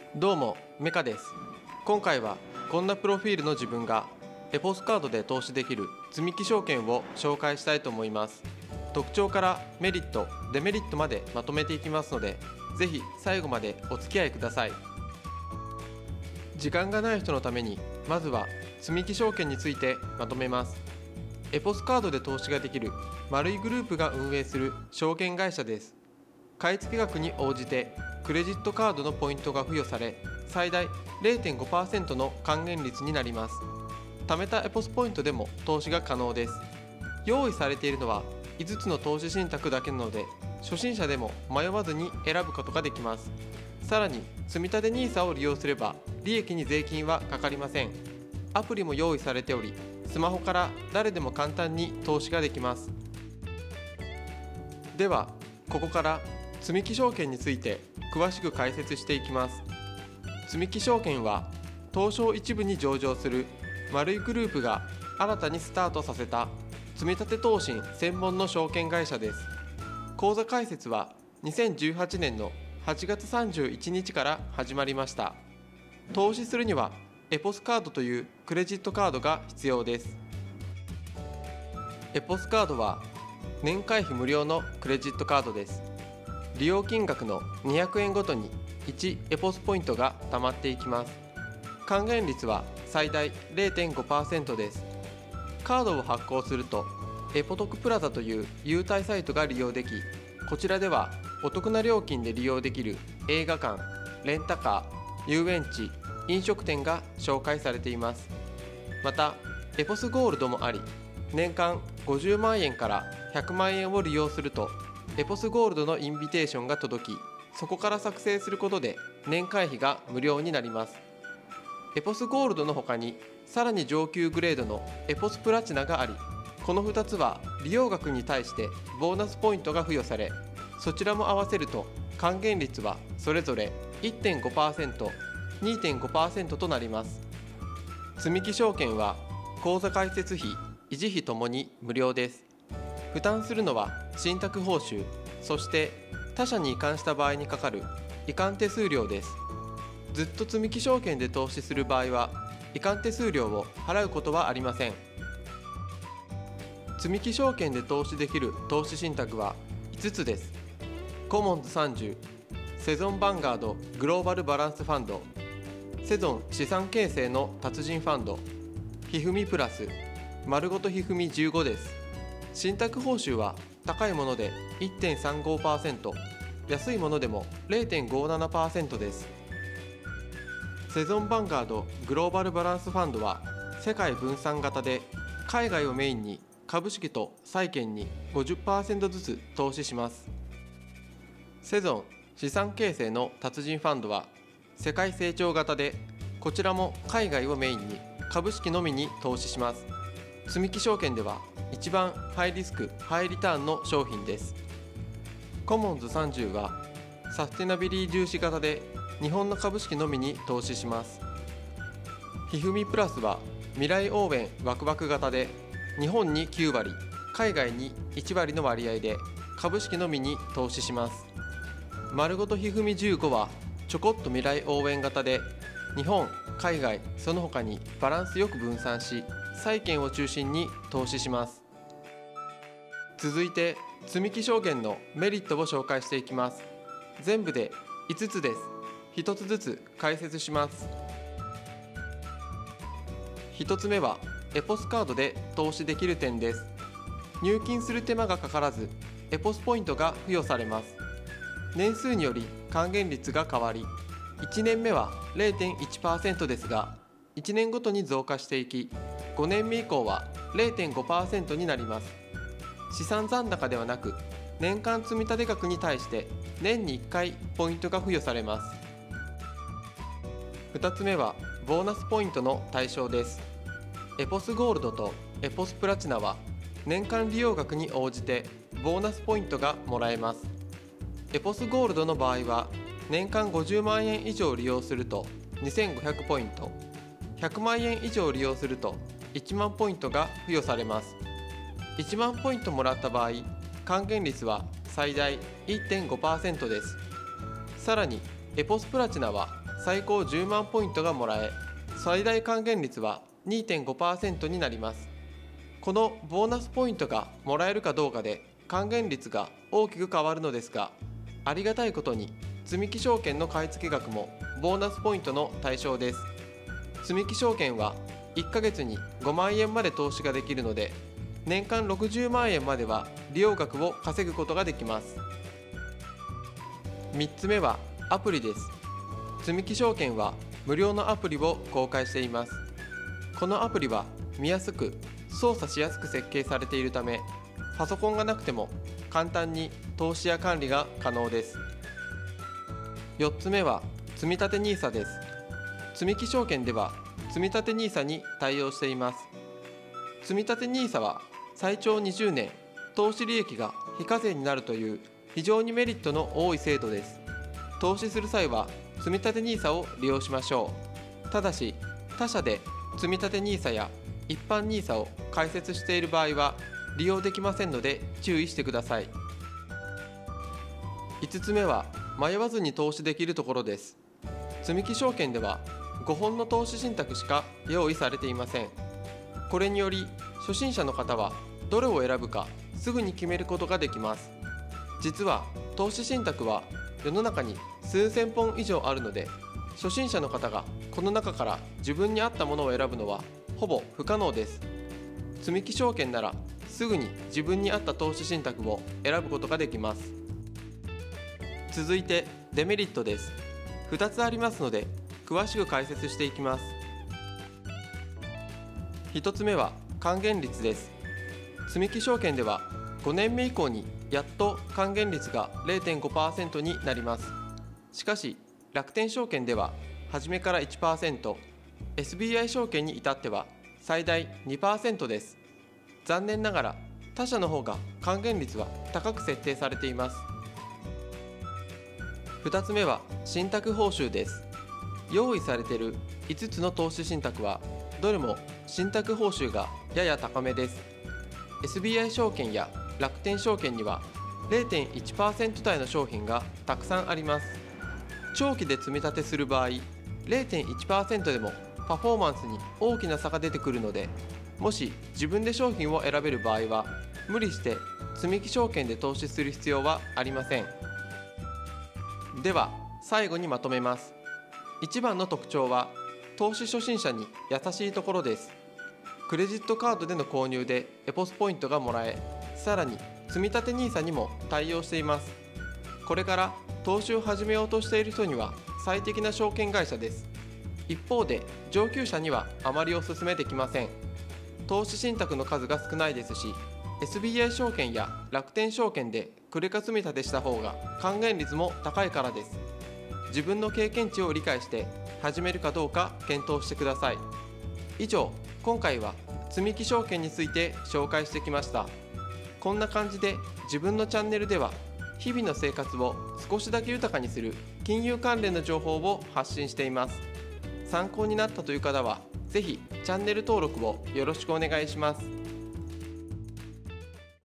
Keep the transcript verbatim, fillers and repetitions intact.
どうもメカです。今回はこんなプロフィールの自分がエポスカードで投資できる積み木証券を紹介したいと思います。特徴からメリットデメリットまでまとめていきますので、ぜひ最後までお付き合いください。時間がない人のためにまずは積み木証券についてまとめます。エポスカードで投資ができる丸井グループが運営する証券会社です。買い付け額に応じてクレジットカードのポイントが付与され、最大 れいてんごパーセント の還元率になります。貯めたエポスポイントでも投資が可能です。用意されているのはいつつの投資信託だけなので、初心者でも迷わずに選ぶことができます。さらに積立 ニーサ を利用すれば利益に税金はかかりません。アプリも用意されており、スマホから誰でも簡単に投資ができます。ではここから積み木証券について詳しく解説していきます。積み木証券は東証一部に上場する丸井グループが新たにスタートさせた積立投信専門の証券会社です。口座開設はにせんじゅうはちねんのはちがつさんじゅういちにちから始まりました。投資するにはエポスカードというクレジットカードが必要です。エポスカードは年会費無料のクレジットカードです。利用金額のにひゃくえんごとにいちエポスポイントが貯まっていきます。還元率は最大 れいてんごパーセント です。カードを発行するとエポトクプラザという優待サイトが利用でき、こちらではお得な料金で利用できる映画館、レンタカー、遊園地、飲食店が紹介されています。またエポスゴールドもあり、年間ごじゅうまんえんからひゃくまんえんを利用するとエポスゴールドのインビテーションが届き、そこから作成することで年会費が無料になります。エポスゴールドの他にさらに上級グレードのエポスプラチナがあり、このふたつは利用額に対してボーナスポイントが付与され、そちらも合わせると還元率はそれぞれ いってんごパーセント、にてんごパーセント となります。積み木証券は口座開設費、維持費ともに無料です。負担するのは信託報酬、そして他社に移管した場合にかかる移管手数料です。ずっと積み木証券で投資する場合は移管手数料を払うことはありません。積み木証券で投資できる投資信託はいつつです。コモンズさんじゅう、セゾンヴァンガードグローバルバランスファンド、セゾン資産形成の達人ファンド、ひふみプラス、丸ごとひふみじゅうごです。信託報酬は高いもので いってんさんごパーセント、安いものでも れいてんごななパーセント です。セゾンヴァンガードグローバルバランスファンドは世界分散型で、海外をメインに株式と債券に ごじゅっパーセント ずつ投資します。セゾン資産形成の達人ファンドは世界成長型で、こちらも海外をメインに株式のみに投資します。積み木証券では一番ハイリスクハイリターンの商品です。コモンズさんじゅうはサステナビリー重視型で、日本の株式のみに投資します。ひふみプラスは未来応援ワクワク型で、日本にきゅうわり、海外にいちわりの割合で株式のみに投資します。丸ごとひふみじゅうごはちょこっと未来応援型で、日本、海外、その他にバランスよく分散し、債券を中心に投資します。続いて積み木証券のメリットを紹介していきます。全部でいつつです。ひとつずつ解説します。ひとつめはエポスカードで投資できる点です。入金する手間がかからず、エポスポイントが付与されます。年数により還元率が変わり、いちねんめは れいてんいちパーセント ですが、いちねんごとに増加していき、ごねんめ以降は れいてんごパーセント になります。資産残高ではなく、年間積立額に対して年にいっかいポイントが付与されます。ふたつめはボーナスポイントの対象です。エポスゴールドとエポスプラチナは年間利用額に応じてボーナスポイントがもらえます。エポスゴールドの場合は年間ごじゅうまんえん以上利用するとにせんごひゃくポイント、ひゃくまんえん以上利用するといちまんポイントが付与されます。いちまんポイントもらった場合、還元率は最大 いってんごパーセント です。さらにエポスプラチナは最高じゅうまんポイントがもらえ、最大還元率は にてんごパーセント になります。このボーナスポイントがもらえるかどうかで還元率が大きく変わるのですが、ありがたいことに積み木証券の買い付け額もボーナスポイントの対象です。積み木証券はいっかげつにごまんえんまで投資ができるので、年間ろくじゅうまんえんまでは利用額を稼ぐことができます。みっつめはアプリです。積み木証券は無料のアプリを公開しています。このアプリは見やすく操作しやすく設計されているため、パソコンがなくても簡単に投資や管理が可能です。よっつめは積立 ニーサ です。積み木証券では積立 ニーサ に対応しています。積立 ニーサ は最長にじゅうねん投資利益が非課税になるという非常にメリットの多い制度です。投資する際は積立 ニーサ を利用しましょう。ただし他社で積立 ニーサ や一般 ニーサ を開設している場合は利用できませんので注意してください。いつつめは迷わずに投資できるところです。積み木証券ではごほんの投資信託しか用意されていません。これにより初心者の方はどれを選ぶかすぐに決めることができます。実は投資信託は世の中に数千本以上あるので、初心者の方がこの中から自分に合ったものを選ぶのはほぼ不可能です。積み木証券ならすぐに自分に合った投資信託を選ぶことができます。続いてデメリットです。ふたつありますので詳しく解説していきます。ひとつめは還元率です。積み木証券ではごねんめ以降にやっと還元率が れいてんごパーセント になります。しかし楽天証券では初めから いちパーセント、 エスビーアイ 証券に至っては最大 にパーセント です。残念ながら他社の方が還元率は高く設定されています。ふたつめは信託報酬です。用意されているいつつの投資信託はどれも信託報酬がやや高めです。 エスビーアイ 証券や楽天証券には れいてんいちパーセント 台の商品がたくさんあります。長期で積み立てする場合 れいてんいちパーセント でもパフォーマンスに大きな差が出てくるので、もし自分で商品を選べる場合は無理して積み木証券で投資する必要はありません。では最後にまとめます。一番の特徴は投資初心者に優しいところです。クレジットカードでの購入でエポスポイントがもらえ、さらに積立 ニーサ にも対応しています。これから投資を始めようとしている人には最適な証券会社です。一方で上級者にはあまりお勧めできません。投資信託の数が少ないですし、 エスビーアイ 証券や楽天証券でクレカ積み立てした方が還元率も高いからです。自分の経験値を理解して始めるかどうか検討してください。以上、今回は積み木証券について紹介してきました。こんな感じで自分のチャンネルでは日々の生活を少しだけ豊かにする金融関連の情報を発信しています。参考になったという方はぜひチャンネル登録をよろしくお願いします。